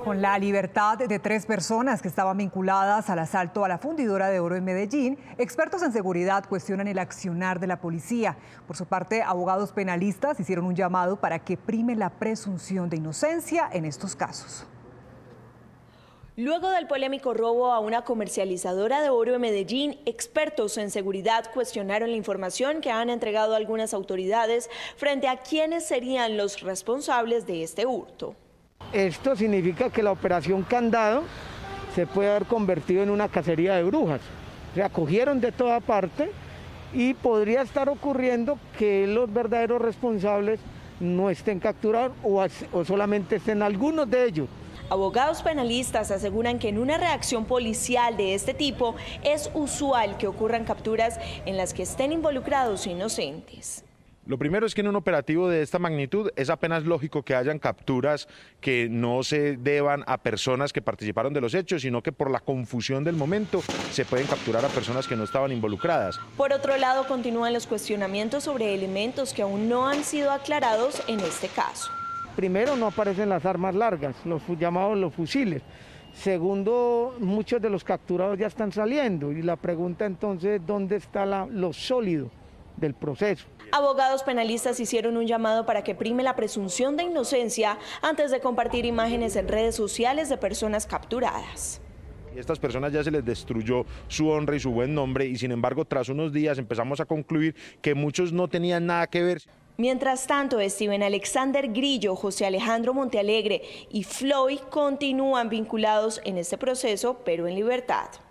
Con la libertad de 3 personas que estaban vinculadas al asalto a la fundidora de oro en Medellín, expertos en seguridad cuestionan el accionar de la policía. Por su parte, abogados penalistas hicieron un llamado para que prime la presunción de inocencia en estos casos. Luego del polémico robo a una comercializadora de oro en Medellín, expertos en seguridad cuestionaron la información que han entregado algunas autoridades frente a quiénes serían los responsables de este hurto. Esto significa que la operación Candado se puede haber convertido en una cacería de brujas. O sea, cogieron de toda parte y podría estar ocurriendo que los verdaderos responsables no estén capturados o solamente estén algunos de ellos. Abogados penalistas aseguran que en una reacción policial de este tipo es usual que ocurran capturas en las que estén involucrados inocentes. Lo primero es que en un operativo de esta magnitud es apenas lógico que hayan capturas que no se deban a personas que participaron de los hechos, sino que por la confusión del momento se pueden capturar a personas que no estaban involucradas. Por otro lado, continúan los cuestionamientos sobre elementos que aún no han sido aclarados en este caso. Primero, no aparecen las armas largas, los llamados los fusiles. Segundo, muchos de los capturados ya están saliendo y la pregunta entonces, ¿dónde está lo sólido del proceso? Abogados penalistas hicieron un llamado para que prime la presunción de inocencia antes de compartir imágenes en redes sociales de personas capturadas. Estas personas ya se les destruyó su honra y su buen nombre y sin embargo tras unos días empezamos a concluir que muchos no tenían nada que ver. Mientras tanto, Steven Alexander Grillo, José Alejandro Montealegre y Floyd continúan vinculados en este proceso, pero en libertad.